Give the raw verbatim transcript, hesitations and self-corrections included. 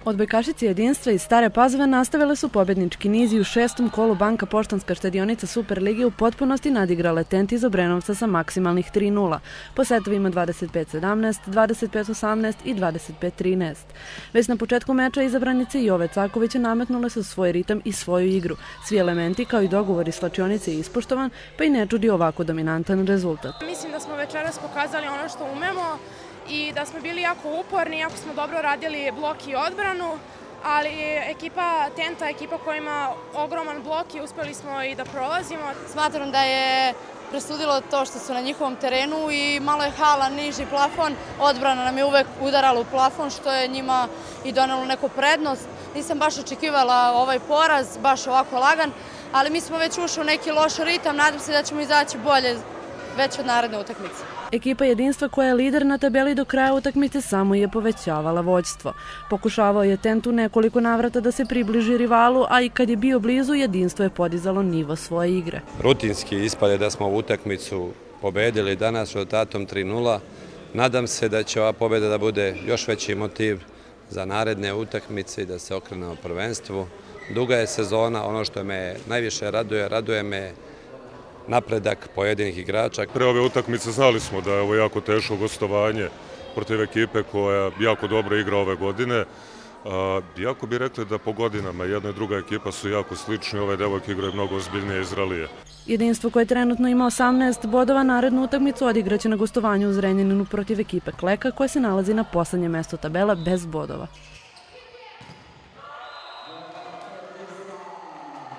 Odbojkašice Jedinstva iz Stare Pazove nastavile su pobednički niz i u šestom kolu Banka Poštanska štedionica Superlige u potpunosti nadigrale Tent iz Obrenovca sa maksimalnih tri nula, po setovima dvadeset pet sedamnaest, dvadeset pet osamnaest i dvadeset pet trinaest. Već na početku meča izabranice Jove Cakovića nametnule su svoj ritam i svoju igru. Svi elementi kao i dogovori slačionice je ispoštovan, pa i ne čudi ovako dominantan rezultat. Mislim da smo večeras pokazali ono što umemo i da smo bili jako uporni, jako smo dobro radili blok i odbranu, ali ekipa Tenta, ekipa koja ima ogroman blok i uspeli smo i da prolazimo. Smatram da je presudilo to što su na njihovom terenu i malo je hala, niži plafon, odbrana nam je uvek udarala u plafon, što je njima i donelo neku prednost. Nisam baš očekivala ovaj poraz, baš ovako lagan, ali mi smo već ušli u neki loš ritam, nadam se da ćemo izaći bolje već od naredne utakmice. Ekipa Jedinstva koja je lider na tabeli do kraja utakmice samo je povećavala vođstvo. Pokušavao je Tent u nekoliko navrata da se približi rivalu, a i kad je bio blizu, Jedinstvo je podizalo nivo svoje igre. Rutinski ispade da smo ovu utakmicu pobedili danas rezultatom tri nula. Nadam se da će ova pobjeda da bude još veći motiv za naredne utakmice i da se okrenemo prvenstvu. Duga je sezona, ono što me najviše raduje, raduje me napredak pojedinih igrača. Pre ove utakmice znali smo da je ovo jako teško gostovanje protiv ekipe koja jako dobro igra ove godine. Jako bi rekli da po godinama jedna i druga ekipa su jako slični, ove devojke igraju mnogo ozbiljnije i zrelije. Jedinstvo koje trenutno ima osamnaest bodova narednu utakmicu odigraće na gostovanju u Zrenjaninu protiv ekipe Kleka koja se nalazi na poslednjem mestu tabela bez bodova.